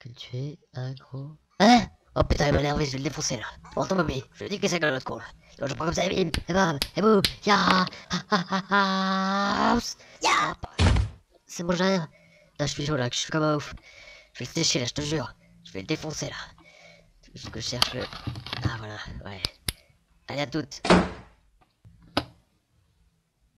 Que tu es un gros... Hein? Oh putain, il m'a énervé, je vais le défoncer là. Bon, ton Bobby, je dis que c'est dans l'autre con là. Donc je prends comme ça, et bim, et bam, et boum, ya, ha ha ha ha, ya. C'est bon, j'arrive. Là, je suis chaud là, je suis comme un ouf. Je vais le sécher là, je te jure. Je vais le défoncer là. Faut juste que je cherche le... Ah voilà, ouais. Allez à toutes.